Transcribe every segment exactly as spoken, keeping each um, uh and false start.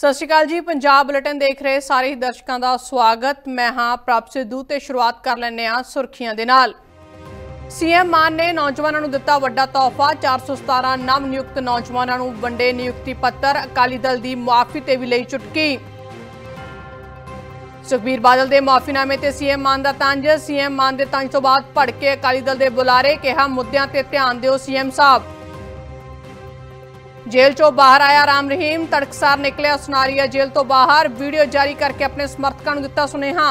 सत श्री अकाल जी। पंजाब बुलेटिन देख रहे सारे ही दर्शकों का स्वागत। मैं हाँ प्रभ सिद्धू ते शुरुआत कर लैने आ सुर्खियां दे नाल। सीएम मान ने नौजवानों नूं दिता वड्डा तोहफा। चार सौ सतारा नव नियुक्त नौजवानों नूं वंडे नियुक्ति पत्र। अकाली दल की मुआफी ते भी लई चुटकी। सुखबीर बादल के मुआफीनामे ते सीएम मान का तंज। सीएम मान के तंज तो बाद भड़के अकाली दल के बुलारे। कहा मुद्दों ते ध्यान दिओ सीएम साहब। जेल चों बाहर आया राम रहीम। तड़कसार निकलिया सुनारिया जेल तो बाहर। वीडियो जारी करके अपने समर्थकों को दिता सुनेहा।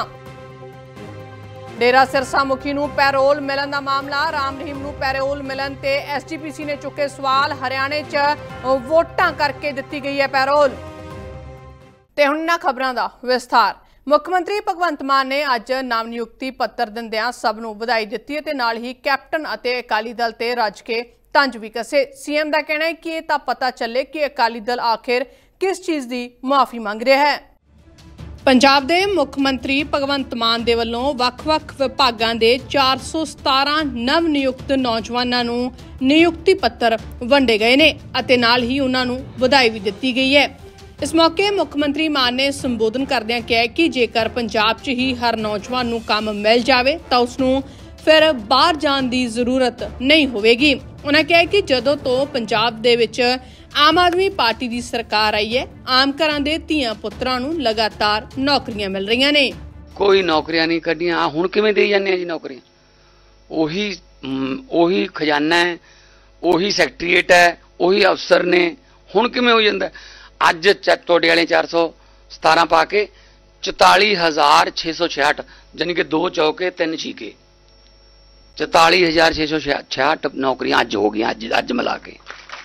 डेरा सिरसा मुखी नूं पैरोल मिलन का मामला। राम रहीम नूं पैरोल मिलन ते एसजीपीसी ने चुके सवाल। हरियाणे च वोटां करके दिती गई है पैरोल। ते हुण इन्हां खबरां दा विस्तार। मुख्यमंत्री भगवंत मान ने अज नव नियुक्ति पत्र दिंदिआं सब नूं वधाई दित्ती ते नाल ही कैप्टन अते अकाली दल ते रज के तंज भी कसे। सीएम का कहना है कि यह तां पता चले कि अकाली दल आखिर किस चीज़ की मुआफी मंग रहा है। पंजाब दे मुख्यमंत्री भगवंत मान दे वल्लों वख-वख विभागां दे चार सौ सतारा नव नियुक्त नौजवानां नूं नियुक्ति पत्र वंडे गए ने अते नाल ही उन्हां नूं वधाई भी दित्ती गई है। इस मौके मुख्यमंत्री मान ने संबोधन करदिआं कहा कि जेकर पंजाब च ही हर नौजवान नूं काम मिल जाए तो उसनूं फिर बाहर जाने की जरूरत नहीं होगी। उन्होंने कहा कि जदों तो पंजाब दे विच आम आदमी पार्टी की सरकार आई है, आम घरां दे धीआं पुत्रां नूं लगातार नौकरियां मिल रही ने। कोई नौकरियां नहीं कढ़ियां। हुण किवें देई जांदे आ जी नौकरियां? ओही ओही खजाना है, ओही सैकटरीएट है, ओही अफसर ने। हुण किवें हो जांदा? अज तुहाडे वाले चार सौ सतारा पा के चौताली हज़ार छे सौ छियाहठ जानी कि दो चौके तीन छीके चौताली हजार छे सौ छियाहठ नौकरियां अज हो गई। अज अज मिला के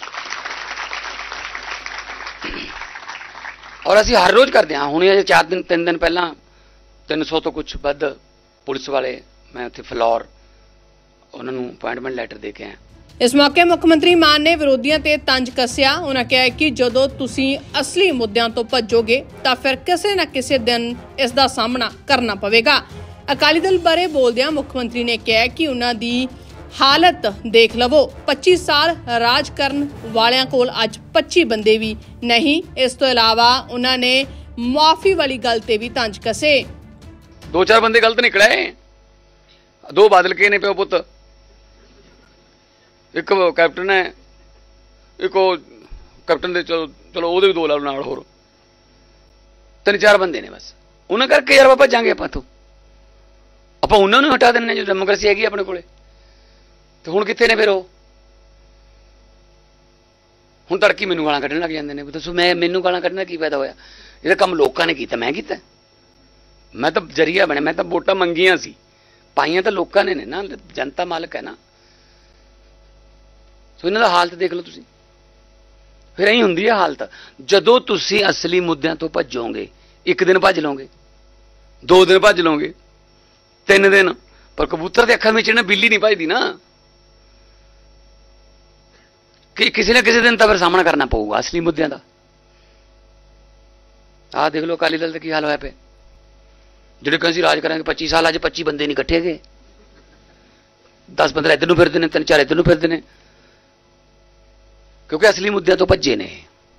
और असीं हर रोज करते हैं। हुणे चार दिन तीन दिन पहला तीन सौ तो कुछ वध पुलिस वाले मैं उत्थे फ्लोर उन्होंने अपॉइंटमेंट लैटर दे के आया। इस मौके मुख्यमंत्री मान ने विरोधियों ते तंज कसिया। उन्होंने कहा कि जदों तुसीं असली मुद्दों तो भजोगे तो फिर किसी न किसी दिन इसका सामना करना पवेगा। अकाली दल बारे बोलदिआं मुख्यमंत्री ने कहा कि उन्हां दी हालत देख लवो। पच्चीस साल राज करन वालियां कोल अज पच्ची बंदे भी नहीं। इस तो इलावा उन्होंने मुआफी वाली गल ते भी तंज कसे। दो चार बंदे गलत निकले। दो बादल के ने प्यो पुत, एक कैप्टन है, एक कैप्टन दे चलो चलो ओहदे भी दो ला नाल होर तीन चार बंदे ने बस। उन्हां करके यार बाबा जांगे आपां तो ਆਪਾਂ ਉਹਨਾਂ ਨੂੰ ਹਟਾ ਦਿੰਨੇ जो डेमोक्रेसी हैगी अपने कोले। तो हुण कित्थे ने फिर ਉਹ? हुण तड़की मैनूं गालां कढण लग जांदे ने। दसो मैं मैनूं गालां कढण दा की फायदा होया? ਇਹਦਾ ਕੰਮ ਲੋਕਾਂ ਨੇ ਕੀਤਾ, मैं ਕੀਤਾ? मैं ਤਾਂ जरिया ਬਣਿਆ। मैं ਤਾਂ ਵੋਟਾਂ ਮੰਗੀਆਂ ਸੀ, ਪਾਈਆਂ ਤਾਂ ਲੋਕਾਂ ਨੇ ਨੇ ਨਾ। जनता मालक है ना। ਸੋ ਇਹਨਾਂ ਦਾ ਹਾਲਤ ਦੇਖ ਲਓ ਤੁਸੀਂ। ਫਿਰ ਐਂ ਹੁੰਦੀ ਹੈ ਹਾਲਤ। ਜਦੋਂ ਤੁਸੀਂ ਅਸਲੀ ਮੁੱਦਿਆਂ ਤੋਂ ਭੱਜੋਗੇ, ਇੱਕ ਦਿਨ ਭੱਜ ਲਓਗੇ, ਦੋ ਦਿਨ ਭੱਜ ਲਓਗੇ, तीन दिन, पर कबूतर के अखा में बिल्ली नहीं भजती ना। कि किसी न किसी दिन तो फिर सामना करना पऊगा असली मुद्दों का। आ देख लो अकाली दल का की हाल होया पे। जिहड़े कहंदे राज करांगे पच्ची साल, अज पच्ची बंदे नहीं इकट्ठे गए। दस पंद्रह इधर नूं फिरदे ने, तीन चार इधर नूं फिरदे ने, क्योंकि असली मुद्दों तो भज्जे ने।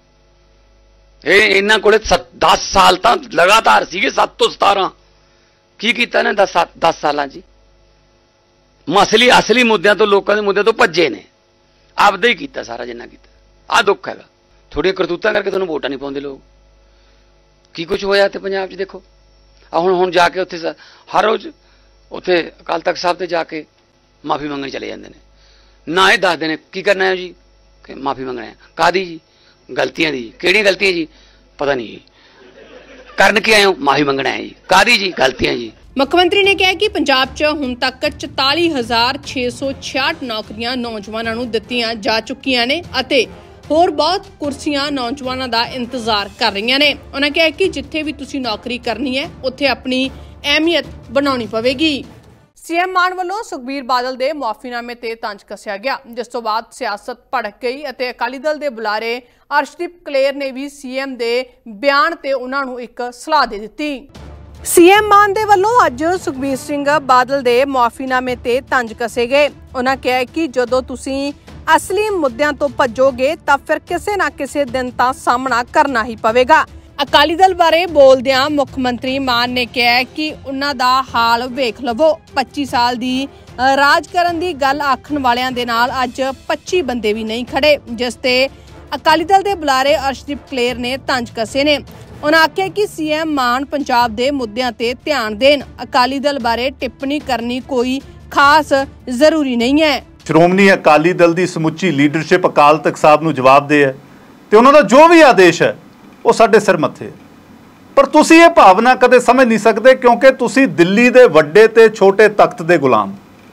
इन्हां कोले दस साल तो लगातार सीगे, सत्त तो सतारा की कीता ने दस दस साल जी। असली असली मुद्दों तो लोगों के मुद्दे तो भज्जे ने। आपदा ही कीता सारा जिन्ना कीता। आ दुख हैगा। थोड़ियां करतूतां करके तुहानूं वोटां नहीं पाउंदे लोग। की कुछ होया इत्थे पंजाब च देखो। आ हुण हुण जाके उत्थे हर रोज उत्थे अकाल तख्त साहब ते जाके माफ़ी मंगण चले जांदे ने। ना ये दसदे ने की करना है जी, कि माफ़ी मंगना है कादी जी, गलतियां दी। किहड़ियां गलतियां जी? पता नहीं जी। करन के आए हो? माफी मंगना है जी। कादी जी? गलतियां जी। मुख्यमंत्री ने कहा कि पंजाब च हुण तक चौताली हजार छे सौ छियाहठ नौकरियां नौजवानों नूं दित्तियां जा चुकियां ने अते होर बहुत कुर्सियां नौजवानों का इंतजार कर रही ने। उन्होंने कहा कि जिथे भी तुसीं नौकरी करनी है उत्थे अपनी अहमियत बनाउणी पवेगी। सीएम मान वालों सुखबीर बादल के मुआफीनामे ते तंज कसिया गया, जिस तो बाद सियासत भड़क गई अते अकाली दल के बुलारे अर्शदीप कलेर ने भी सीएम के बयान ते उन्हां नूं एक सलाह दे दित्ती। सीएम मान दे वल्लों अज सुखबीर सिंह बादल के मुआफीनामे ते तंज कसे गए। उन्होंने कहा कि जदों तुसीं असली मुद्दों तो भजोगे तो फिर किसी न किसी दिन तां सामना करना ही पवेगा। ਅਕਾਲੀ ਦਲ ਬਾਰੇ ਬੋਲਦਿਆਂ ਮੁੱਖ ਮੰਤਰੀ ਮਾਨ ਨੇ ਕਿਹਾ ਕਿ ਉਹਨਾਂ ਦਾ ਹਾਲ ਵੇਖ ਲਵੋ। ਪੱਚੀ ਸਾਲ ਦੀ ਰਾਜ ਕਰਨ ਦੀ ਗੱਲ ਆਖਣ ਵਾਲਿਆਂ ਦੇ ਨਾਲ ਅੱਜ ਪੱਚੀ ਬੰਦੇ ਵੀ ਨਹੀਂ ਖੜੇ, ਜਿਸ ਤੇ ਅਕਾਲੀ ਦਲ ਦੇ ਬੁਲਾਰੇ ਅਰਸ਼ਦੀਪ ਕਲੇਰ ਨੇ ਤੰਜ ਕੱਸੇ ਨੇ। ਉਹਨਾਂ ਆਖਿਆ ਕਿ ਸੀਐਮ ਮਾਨ ਪੰਜਾਬ ਦੇ ਮੁੱਦਿਆਂ ਤੇ ਧਿਆਨ ਦੇਣ, ਅਕਾਲੀ ਦਲ ਬਾਰੇ ਟਿੱਪਣੀ ਕਰਨੀ ਕੋਈ ਖਾਸ ਜ਼ਰੂਰੀ ਨਹੀਂ ਹੈ। ਸ਼੍ਰੋਮਣੀ ਅਕਾਲੀ ਦਲ ਦੀ ਸਮੁੱਚੀ ਲੀਡਰਸ਼ਿਪ ਅਕਾਲ ਤਖਤ ਸਾਹਿਬ ਨੂੰ ਜਵਾਬਦੇਹ ਹੈ ਤੇ ਉਹਨਾਂ ਦਾ ਜੋ ਵੀ ਆਦੇਸ਼ ਹੈ ਉਹ ਸਾਡੇ ਸਿਰ ਮੱਥੇ। ਪਰ ਤੁਸੀਂ ਇਹ ਭਾਵਨਾ ਕਦੇ ਸਮਝ ਨਹੀਂ ਸਕਦੇ ਕਿਉਂਕਿ ਤੁਸੀਂ ਦਿੱਲੀ ਦੇ ਵੱਡੇ ਤੇ ਛੋਟੇ ਤਖਤ ਦੇ ਗੁਲਾਮ।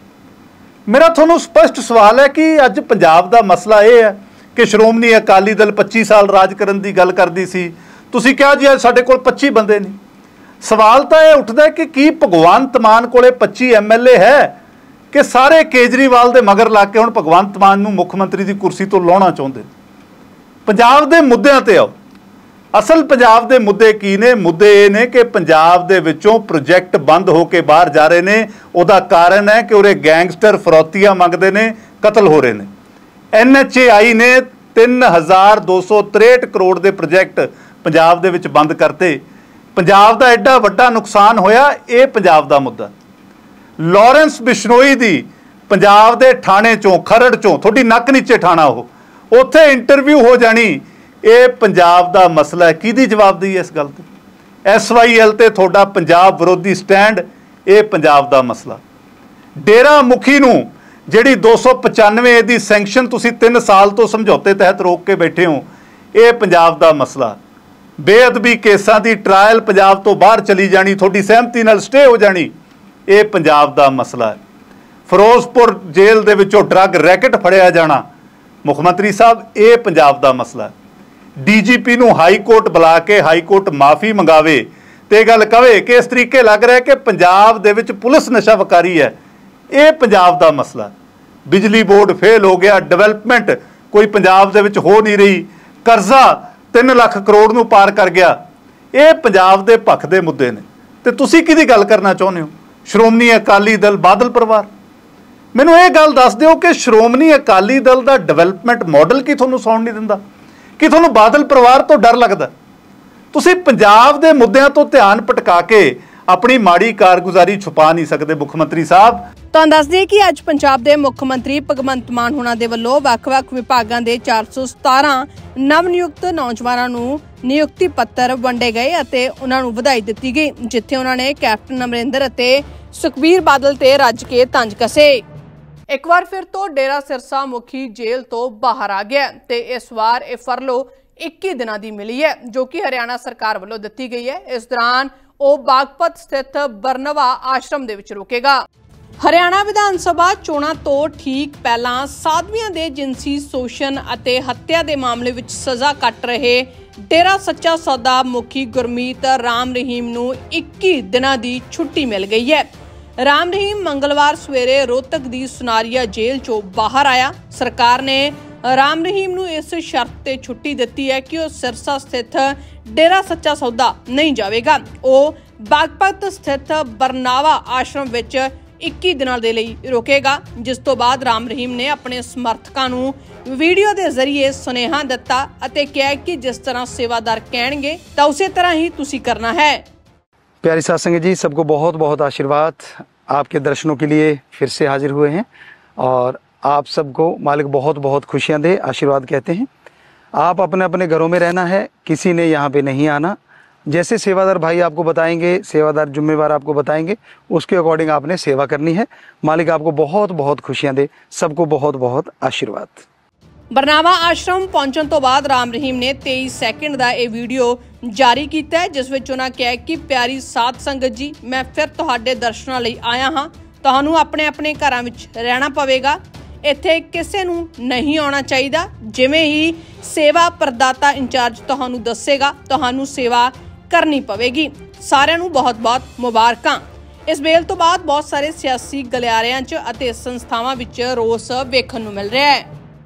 ਮੇਰਾ ਤੁਹਾਨੂੰ ਸਪਸ਼ਟ ਸਵਾਲ ਹੈ ਕਿ ਅੱਜ ਪੰਜਾਬ ਦਾ ਮਸਲਾ ਇਹ ਹੈ ਕਿ ਸ਼੍ਰੋਮਣੀ ਅਕਾਲੀ ਦਲ ਪੱਚੀ ਸਾਲ ਰਾਜ ਕਰਨ ਦੀ ਗੱਲ ਕਰਦੀ ਸੀ, ਤੁਸੀਂ ਕਿਹਾ ਜੀ ਅੱਜ ਸਾਡੇ ਕੋਲ ਪੱਚੀ ਬੰਦੇ ਨਹੀਂ। ਸਵਾਲ ਤਾਂ ਇਹ ਉੱਠਦਾ ਕਿ ਕੀ ਭਗਵੰਤ ਮਾਨ ਕੋਲੇ ਪੱਚੀ ਐਮਐਲਏ ਹੈ ਕਿ ਸਾਰੇ ਕੇਜਰੀਵਾਲ ਦੇ ਮਗਰ ਲੱਗ ਕੇ ਹੁਣ ਭਗਵੰਤ ਮਾਨ ਨੂੰ ਮੁੱਖ ਮੰਤਰੀ ਦੀ ਕੁਰਸੀ ਤੋਂ ਲਾਉਣਾ ਚਾਹੁੰਦੇ। ਪੰਜਾਬ ਦੇ ਮੁੱਦਿਆਂ ਤੇ ਆਓ। ਅਸਲ ਪੰਜਾਬ ਦੇ ਮੁੱਦੇ ਕੀ ਨੇ? ਮੁੱਦੇ ਇਹ ਨੇ ਕਿ ਪੰਜਾਬ ਦੇ ਵਿੱਚੋਂ ਪ੍ਰੋਜੈਕਟ ਬੰਦ ਹੋ ਕੇ ਬਾਹਰ ਜਾ ਰਹੇ ਨੇ। ਉਹਦਾ ਕਾਰਨ ਹੈ ਕਿ ਉਰੇ ਗੈਂਗਸਟਰ ਫਰੌਤੀਆਂ ਮੰਗਦੇ ਨੇ, ਕਤਲ ਹੋ ਰਹੇ ਨੇ। ਐਨ ਐਚ ਏ ਆਈ ਨੇ ਤਿੰਨ ਹਜ਼ਾਰ ਦੋ ਸੌ ਤਰੇਹਠ ਕਰੋੜ ਦੇ ਪ੍ਰੋਜੈਕਟ ਪੰਜਾਬ ਦੇ ਵਿੱਚ ਬੰਦ ਕਰਤੇ। ਪੰਜਾਬ ਦਾ ਐਡਾ ਵੱਡਾ ਨੁਕਸਾਨ ਹੋਇਆ, ਇਹ ਪੰਜਾਬ ਦਾ ਮੁੱਦਾ। ਲਾਰੈਂਸ ਬਿਸ਼ਨੋਈ ਦੀ ਪੰਜਾਬ ਦੇ ਥਾਣੇ ਚੋਂ, ਖਰੜ ਚੋਂ, ਤੁਹਾਡੀ ਨੱਕ ਨੀਚੇ ਥਾਣਾ, ਉਹ ਉੱਥੇ ਇੰਟਰਵਿਊ ਹੋ ਜਾਣੀ, ਇਹ ਪੰਜਾਬ ਦਾ ਮਸਲਾ ਹੈ। ਕਿਹਦੀ ਜਵਾਬਦੇਹੀ ਹੈ ਇਸ ਗੱਲ ਤੇ? ਐਸ ਵਾਈ ਐਲ ਤੇ ਤੁਹਾਡਾ ਪੰਜਾਬ ਵਿਰੋਧੀ ਸਟੈਂਡ, ਇਹ ਪੰਜਾਬ ਦਾ ਮਸਲਾ। ਡੇਰਾ ਮੁਖੀ ਨੂੰ ਜਿਹੜੀ ਦੋ ਸੌ ਪਚਾਨਵੇਂ ਦੀ ਸੈਂਕਸ਼ਨ ਤੁਸੀਂ ਤਿੰਨ ਸਾਲ ਤੋਂ ਸਮਝੌਤੇ ਤਹਿਤ ਰੋਕ ਕੇ ਬੈਠੇ ਹੋ, ਇਹ ਪੰਜਾਬ ਦਾ ਮਸਲਾ। ਬੇਅਦਬੀ ਕੇਸਾਂ ਦੀ ਟਰਾਇਲ ਪੰਜਾਬ ਤੋਂ ਬਾਹਰ ਚਲੀ ਜਾਣੀ, ਤੁਹਾਡੀ ਸਹਿਮਤੀ ਨਾਲ ਸਟੇ ਹੋ ਜਾਣੀ, ਇਹ ਪੰਜਾਬ ਦਾ ਮਸਲਾ ਹੈ। ਫਿਰੋਜ਼ਪੁਰ ਜੇਲ੍ਹ ਦੇ ਵਿੱਚੋਂ ਡਰੱਗ ਰੈਕਟ ਫੜਿਆ ਜਾਣਾ, ਮੁੱਖ ਮੰਤਰੀ ਸਾਹਿਬ, ਇਹ ਪੰਜਾਬ ਦਾ ਮਸਲਾ ਹੈ। ਡੀ ਜੀ ਪੀ ਨੂੰ ਹਾਈ ਕੋਰਟ ਬੁਲਾ ਕੇ ਹਾਈ ਕੋਰਟ ਮਾਫੀ ਮੰਗਾਵੇ ਤੇ ਗੱਲ ਕਵੇ ਕਿ ਇਸ ਤਰੀਕੇ ਲੱਗ ਰਿਹਾ ਕਿ ਪੰਜਾਬ ਦੇ ਵਿੱਚ ਪੁਲਿਸ ਨਸ਼ਾ ਵਿਕਾਰੀ ਹੈ, ਇਹ ਪੰਜਾਬ ਦਾ ਮਸਲਾ। ਬਿਜਲੀ ਬੋਰਡ ਫੇਲ ਹੋ ਗਿਆ, ਡਿਵੈਲਪਮੈਂਟ ਕੋਈ ਪੰਜਾਬ ਦੇ ਵਿੱਚ ਹੋ ਨਹੀਂ ਰਹੀ, ਕਰਜ਼ਾ ਤਿੰਨ ਲੱਖ ਕਰੋੜ ਨੂੰ ਪਾਰ ਕਰ ਗਿਆ, ਇਹ ਪੰਜਾਬ ਦੇ ਪੱਖ ਦੇ ਮੁੱਦੇ ਨੇ। ਤੇ ਤੁਸੀਂ ਕਿਹਦੀ ਗੱਲ ਕਰਨਾ ਚਾਹੁੰਦੇ ਹੋ? ਸ਼੍ਰੋਮਣੀ ਅਕਾਲੀ ਦਲ, ਬਾਦਲ ਪਰਿਵਾਰ? ਮੈਨੂੰ ਇਹ ਗੱਲ ਦੱਸ ਦਿਓ ਕਿ ਸ਼੍ਰੋਮਣੀ ਅਕਾਲੀ ਦਲ ਦਾ ਡਿਵੈਲਪਮੈਂਟ ਮਾਡਲ ਕੀ ਤੁਹਾਨੂੰ ਸੌਣ ਨਹੀਂ ਦਿੰਦਾ? ਕਿ ਤੁਹਾਨੂੰ ਬਾਦਲ ਪਰਿਵਾਰ ਤੋਂ ਡਰ ਲੱਗਦਾ? ਤੁਸੀਂ ਪੰਜਾਬ ਦੇ ਮੁੱਦਿਆਂ ਤੋਂ ਧਿਆਨ ਭਟਕਾ ਕੇ ਆਪਣੀ ਮਾੜੀ ਕਾਰਗੁਜ਼ਾਰੀ ਛੁਪਾ ਨਹੀਂ ਸਕਦੇ ਮੁੱਖ ਮੰਤਰੀ ਸਾਹਿਬ। ਤੁਹਾਨੂੰ ਦੱਸ ਦਈਏ ਕਿ ਅੱਜ ਪੰਜਾਬ ਦੇ ਮੁੱਖ ਮੰਤਰੀ ਭਗਵੰਤ ਮਾਨ ਹੋਣਾ ਦੇ ਵੱਲੋਂ ਵੱਖ-ਵੱਖ ਵਿਭਾਗਾਂ ਦੇ ਚਾਰ ਸੌ ਸਤਾਰਾਂ ਨਵ ਨਿਯੁਕਤ ਨੌਜਵਾਨਾਂ ਨੂੰ ਨਿਯੁਕਤੀ ਪੱਤਰ ਵੰਡੇ ਗਏ ਅਤੇ ਉਹਨਾਂ ਨੂੰ ਵਧਾਈ ਦਿੱਤੀ ਗਈ, ਜਿੱਥੇ ਉਹਨਾਂ ਨੇ ਕੈਪਟਨ ਅਮਰਿੰਦਰ ਅਤੇ ਸੁਖਬੀਰ ਬਾਦਲ ਤੇ ਰੱਜ ਕੇ ਤੰਜ ਕੱਸੇ। ਇੱਕ ਵਾਰ ਫਿਰ ਤੋਂ ਡੇਰਾ ਸਿਰਸਾ ਮੁਖੀ ਜੇਲ੍ਹ ਤੋਂ ਬਾਹਰ ਆ ਗਿਆ ਤੇ ਇਸ ਵਾਰ ਇਹ ਫਰਲੋ ਇੱਕੀ ਦਿਨਾਂ ਦੀ ਮਿਲੀ ਹੈ, ਜੋ ਕਿ ਹਰਿਆਣਾ ਸਰਕਾਰ ਵੱਲੋਂ ਦਿੱਤੀ ਗਈ ਹੈ। ਇਸ ਦੌਰਾਨ ਉਹ ਬਾਗਪਤ ਸਥਿਤ ਬਰਨਵਾ ਆਸ਼ਰਮ ਦੇ ਵਿੱਚ ਰੁਕੇਗਾ। ਹਰਿਆਣਾ ਵਿਧਾਨ ਸਭਾ ਚੋਣਾਂ ਤੋਂ ਠੀਕ ਪਹਿਲਾਂ ਸਾਧਵੀਆਂ ਦੇ ਜਿਨਸੀ ਸ਼ੋਸ਼ਣ ਅਤੇ ਹੱਤਿਆ ਦੇ ਮਾਮਲੇ ਵਿੱਚ ਸਜ਼ਾ ਕੱਟ ਰਹੇ ਡੇਰਾ ਸੱਚਾ ਸੌਦਾ ਮੁਖੀ ਗੁਰਮੀਤ ਰਾਮ ਰਹੀਮ ਨੂੰ ਇੱਕੀ ਦਿਨਾਂ ਦੀ ਛੁੱਟੀ ਮਿਲ ਗਈ ਹੈ। ਰਾਮ ਰਹੀਮ ਮੰਗਲਵਾਰ ਸਵੇਰੇ ਰੋਹਤਕ ਦੀ ਸੁਨਾਰੀਆ ਜੇਲ੍ਹ ਚੋਂ ਬਾਹਰ ਆਇਆ। ਸਰਕਾਰ ਨੇ ਰਾਮ ਰਹੀਮ ਨੂੰ ਇਸ ਸ਼ਰਤ ਤੇ ਛੁੱਟੀ ਦਿੱਤੀ ਹੈ ਕਿ ਉਹ ਸਿਰਸਾ ਸਥਿਤ ਡੇਰਾ ਸੱਚਾ ਸੌਦਾ ਨਹੀਂ ਜਾਵੇਗਾ। ਉਹ ਬਾਗਪਤ ਸਥਿਤ ਬਰਨਾਵਾ ਆਸ਼ਰਮ ਵਿੱਚ ਇੱਕੀ ਦਿਨਾਂ ਦੇ ਲਈ ਰੁਕੇਗਾ, ਜਿਸ ਤੋਂ ਬਾਅਦ ਰਾਮ ਰਹੀਮ ਨੇ ਆਪਣੇ ਸਮਰਥਕਾਂ ਨੂੰ ਵੀਡੀਓ ਦੇ ਜ਼ਰੀਏ ਸੁਨੇਹਾ ਦਿੱਤਾ ਅਤੇ ਕਿਹਾ ਕਿ ਜਿਸ ਤਰ੍ਹਾਂ ਸੇਵਾਦਾਰ ਕਹਿਣਗੇ ਤਾਂ ਉਸੇ ਤਰ੍ਹਾਂ ਹੀ ਤੁਸੀਂ ਕਰਨਾ है। प्यारी साथ संगत जी, सबको बहुत बहुत आशीर्वाद। आपके दर्शनों के लिए फिर से हाजिर हुए हैं और आप सबको मालिक बहुत बहुत खुशियां दे, आशीर्वाद कहते हैं। आप अपने अपने घरों में रहना है, किसी ने यहाँ पे नहीं आना। जैसे सेवादार भाई आपको बताएंगे, सेवादार जुम्मेवार आपको बताएंगे, उसके अकॉर्डिंग आपने सेवा करनी है। मालिक आपको बहुत बहुत खुशियां दे, सबको बहुत बहुत आशीर्वाद। ਬਰਨਾਵਾ ਆਸ਼ਰਮ ਪਹੁੰਚਣ ਤੋਂ ਬਾਅਦ ਰਾਮ ਰਹੀਮ ਨੇ ਤੇਈ ਸੈਕਿੰਡ ਦਾ ਇਹ ਵੀਡੀਓ ਜਾਰੀ ਕੀਤਾ ਹੈ, ਜਿਸ ਵਿੱਚ ਉਹਨਾਂ ਕਿਹਾ ਕਿ ਪਿਆਰੀ ਸਾਧ ਸੰਗਤ ਜੀ, ਮੈਂ ਫਿਰ ਤੁਹਾਡੇ ਦਰਸ਼ਨਾਂ ਲਈ ਆਇਆ ਹਾਂ। ਤੁਹਾਨੂੰ ਆਪਣੇ ਆਪਣੇ ਘਰਾਂ ਵਿੱਚ ਰਹਿਣਾ ਪਵੇਗਾ, ਇੱਥੇ ਕਿਸੇ ਨੂੰ ਨਹੀਂ ਆਉਣਾ ਚਾਹੀਦਾ। ਜਿਵੇਂ ਹੀ ਸੇਵਾ ਪ੍ਰਦਾਤਾ ਇੰਚਾਰਜ ਤੁਹਾਨੂੰ ਦੱਸੇਗਾ, ਤੁਹਾਨੂੰ ਸੇਵਾ ਕਰਨੀ ਪਵੇਗੀ। ਸਾਰਿਆਂ ਨੂੰ ਬਹੁਤ-ਬਹੁਤ ਮੁਬਾਰਕਾਂ। ਇਸ ਬੇਲ ਤੋਂ ਬਾਅਦ ਬਹੁਤ ਸਾਰੇ ਸਿਆਸੀ ਗਲਿਆਰਿਆਂ 'ਚ ਅਤੇ ਸੰਸਥਾਵਾਂ ਵਿੱਚ ਰੋਸ ਵੇਖਣ ਨੂੰ ਮਿਲ ਰਿਹਾ ਹੈ।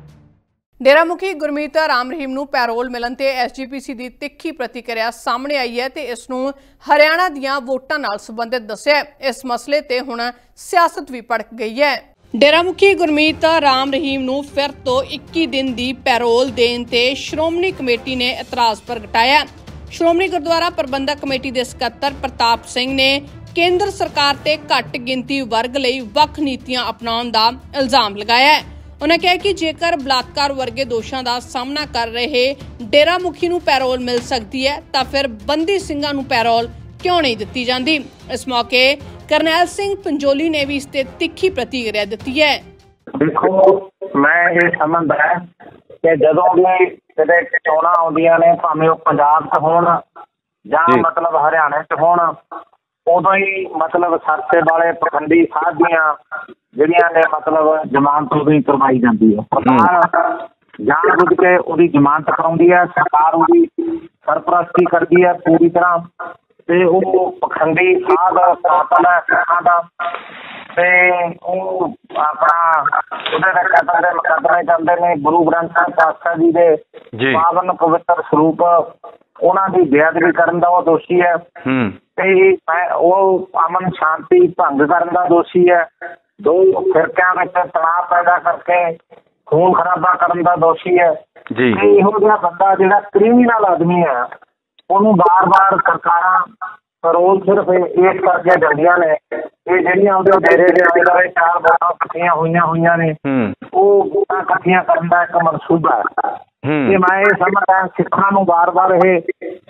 ਡੇਰਾ ਮੁਖੀ ਗੁਰਮੀਤ ਰਾਮ ਰਹੀਮ ਨੂੰ ਪੈਰੋਲ ਮਿਲਣ ਤੇ ਐਸ ਜੀ ਪੀ ਸੀ ਦੀ ਤਿੱਖੀ ਪ੍ਰਤੀਕਿਰਿਆ ਸਾਹਮਣੇ ਆਈ ਹੈ ਤੇ ਇਸ ਨੂੰ ਹਰਿਆਣਾ ਦੀਆਂ ਵੋਟਾਂ ਨਾਲ ਸੰਬੰਧਿਤ ਦੱਸਿਆ। ਇਸ ਮਸਲੇ ਤੇ ਹੁਣ ਸਿਆਸਤ ਵੀ ਭੜਕ ਗਈ ਹੈ। ਡੇਰਾ ਮੁਖੀ ਗੁਰਮੀਤ ਰਾਮ ਰਹੀਮ ਨੂੰ ਫਿਰ ਤੋਂ ਇੱਕੀ ਦਿਨ ਦੀ ਪੈਰੋਲ ਦੇਣ ਤੇ ਸ਼੍ਰੋਮਣੀ ਕਮੇਟੀ ਨੇ ਇਤਰਾਜ਼ ਪ੍ਰਗਟਾਇਆ। ਸ਼੍ਰੋਮਣੀ ਗੁਰਦੁਆਰਾ ਪ੍ਰਬੰਧਕ ਕਮੇਟੀ ਦੇ ਸਕੱਤਰ ਪ੍ਰਤਾਪ ਸਿੰਘ ਨੇ ਕੇਂਦਰ ਸਰਕਾਰ ਤੇ ਘੱਟ ਗਿਣਤੀ ਵਰਗ ਲਈ ਵੱਖ ਨੀਤੀਆਂ ਅਪਣਾਉਣ ਦਾ ਇਲਜ਼ਾਮ ਲਗਾਇਆ ਹੈ। ਉਹਨਾਂ ਕਿਹਾ ਕਿ ਜੇਕਰ ਬਲਾਤਕਾਰ ਵਰਗੇ ਦੋਸ਼ਾਂ ਦਾ ਸਾਹਮਣਾ ਕਰ ਰਹੇ ਡੇਰਾ ਮੁਖੀ ਨੂੰ ਪੈਰੋਲ ਮਿਲ ਸਕਦੀ ਹੈ ਤਾਂ ਫਿਰ ਬੰਦੀ ਸਿੰਘਾਂ ਨੂੰ ਪੈਰੋਲ ਕਿਉਂ ਨਹੀਂ ਦਿੱਤੀ ਜਾਂਦੀ। ਇਸ ਮੌਕੇ ਕਰਨੈਲ ਸਿੰਘ ਪੰਜੋਲੀ ਨੇ ਵੀ ਇਸ ਤੇ ਤਿੱਖੀ ਪ੍ਰਤੀਕਿਰਿਆ ਦਿੱਤੀ ਹੈ। ਦੇਖੋ, ਮੈਂ ਇਹ ਸਮਝਦਾ ਕਿ ਜਦੋਂ ਵੀ ਕਿਤੇ ਚੋਣਾਂ ਆਉਂਦੀਆਂ ਨੇ, ਭਾਵੇਂ ਉਹ ਪੰਜਾਬ 'ਚ ਹੋਣ ਜਾਂ ਮਤਲਬ ਹਰਿਆਣੇ 'ਚ ਹੋਣ, ਉਦੋਂ ਹੀ ਮਤਲਬ ਸਰਸੇ ਵਾਲੇ ਪਖੰਡੀ ਸਾਧੀਆਂ ਜਿਹੜੀਆਂ ਨੇ ਮਤਲਬ ਜ਼ਮਾਨਤ ਉਹਦੀ ਕਰਵਾਈ ਜਾਂਦੀ ਹੈ। ਸਰਕਾਰ ਜਾਣ ਬੁੱਝ ਕੇ ਉਹਦੀ ਜ਼ਮਾਨਤ ਕਰਾਉਂਦੀ ਹੈ, ਸਰਕਾਰ ਉਹਦੀ ਸਰਪ੍ਰਸਤੀ ਕਰਦੀ ਹੈ ਪੂਰੀ ਤਰ੍ਹਾਂ, ਤੇ ਉਹ ਪਖੰਡੀ ਸਾਧ ਕਾਤਲ ਹੈ ਸਿੱਖਾਂ ਦਾ, ਤੇ ਉਹ ਆਪਣਾ ਉਹਦੇ ਦੇ ਕਤਲ ਦੇ ਮੁਕੱਦਮੇ ਚੱਲਦੇ ਨੇ। ਗੁਰੂ ਗ੍ਰੰਥ ਸਾਹਿਬ ਪਾਤਸ਼ਾਹ ਜੀ ਦੇ ਪਾਵਨ ਪਵਿੱਤਰ ਸਰੂਪ ਉਹਨਾਂ ਦੀ ਬੇਅਦਬੀ ਕਰਨ ਦਾ ਉਹ ਦੋਸ਼ੀ ਹੈ, ਤੇ ਉਹ ਅਮਨ ਸ਼ਾਂਤੀ ਭੰਗ ਕਰਨ ਦਾ ਦੋਸ਼ੀ ਹੈ। ਦੋ ਫਿਰਕਿਆਂ ਵਿੱਚ ਤਣਾਅ ਪੈਦਾ ਕਰਕੇ ਖੂਨ ਖਰਾਬਾ ਕਰਨ ਦਾ ਦੋਸ਼ੀ ਹੈ। ਇਹੋ ਜਿਹਾ ਬੰਦਾ ਜਿਹੜਾ ਕ੍ਰਿਮੀਨਲ ਆਦਮੀ ਹੈ, ਉਹਨੂੰ ਬਾਰ ਬਾਰ ਸਰਕਾਰਾਂ ਪੈਰੋਲ ਸਿਰਫ ਇਸ ਕਰਕੇ ਦਿੰਦੀਆਂ ਨੇ, ਇਹ ਜਿਹੜੀਆਂ ਉਹਦੇ ਡੇਰੇ ਦੇ ਆਲੇ ਚਾਰ ਵੋਟਾਂ ਇਕੱਠੀਆਂ ਹੋਈਆਂ ਹੋਈਆਂ ਨੇ, ਉਹ ਵੋਟਾਂ ਇਕੱਠੀਆਂ ਕਰਨ ਦਾ ਇੱਕ ਮਨਸੂਬਾ ਹੈ। ਤੇ ਮੈਂ ਇਹ ਸਮਝਦਾ ਸਿੱਖਾਂ ਨੂੰ ਬਾਰ ਬਾਰ ਇਹ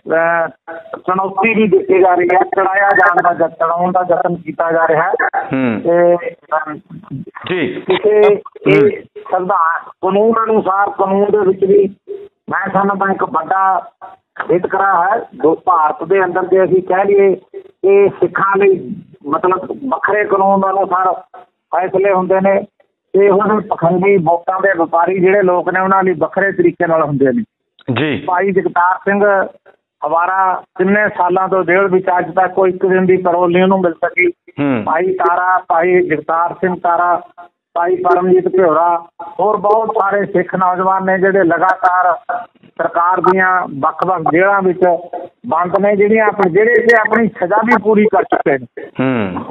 ਚੁਣੌਤੀ ਵੀ ਦਿੱਤੀ ਜਾ ਰਹੀ ਹੈ, ਚੜਾਇਆ ਜਾਣ ਦਾ ਚੜਾਉਣ ਦਾ ਯਤਨ ਕੀਤਾ ਜਾ ਰਿਹਾ ਹੈ। ਤੇ ਕਿਸੇ ਇਹ ਸੰਵਿਧਾਨ ਕਾਨੂੰਨ ਅਨੁਸਾਰ ਕਾਨੂੰਨ ਦੇ ਵਿੱਚ ਵੀ ਮੈਂ ਸਮਝਦਾ ਇੱਕ ਵੱਡਾ ਵਿਤਕਰਾ ਹੈ ਜੋ ਭਾਰਤ ਦੇ ਅੰਦਰ ਜੇ ਅਸੀਂ ਕਹਿ ਲਈਏ ਇਹ ਸਿੱਖਾਂ ਲਈ ਮਤਲਬ ਵੱਖਰੇ ਕਾਨੂੰਨ ਅਨੁਸਾਰ ਫੈਸਲੇ ਹੁੰਦੇ ਨੇ, ਤੇ ਹੁਣ ਪਖੰਡੀ ਵੋਟਾਂ ਦੇ ਵਪਾਰੀ ਜਿਹੜੇ ਲੋਕ ਨੇ ਉਹਨਾਂ ਲਈ ਵੱਖਰੇ ਤਰੀਕੇ ਨਾਲ ਹੁੰਦੇ ਨੇ ਜੀ। ਭਾਈ ਜਗਤਾਰ ਸਿੰਘ ਹਵਾਰਾ ਕਿੰਨੇ ਸਾਲਾਂ ਤੋਂ ਜੇਲ੍ਹ ਵਿੱਚ, ਅੱਜ ਤੱਕ ਕੋਈ ਇੱਕ ਦਿਨ ਦੀ ਪੈਰੋਲ ਨਹੀਂ ਉਹਨੂੰ ਮਿਲ ਸਕੀ। ਭਾਈ ਤਾਰਾ, ਭਾਈ ਜਗਤਾਰ ਸਿੰਘ ਤਾਰਾ, ਭਾਈ ਪਰਮਜੀਤ ਭਿਓਰਾ, ਹੋਰ ਬਹੁਤ ਸਾਰੇ ਸਿੱਖ ਨੌਜਵਾਨ ਨੇ ਜਿਹੜੇ ਲਗਾਤਾਰ ਸਰਕਾਰ ਦੀਆਂ ਵੱਖ ਵੱਖ ਜੇਲ੍ਹਾਂ ਵਿੱਚ ਬੰਦ ਨੇ, ਜਿਹੜੀਆਂ ਆਪਣੇ ਜਿਹੜੇ ਕਿ ਆਪਣੀ ਸਜ਼ਾ ਵੀ ਪੂਰੀ ਕਰ ਚੁੱਕੇ ਨੇ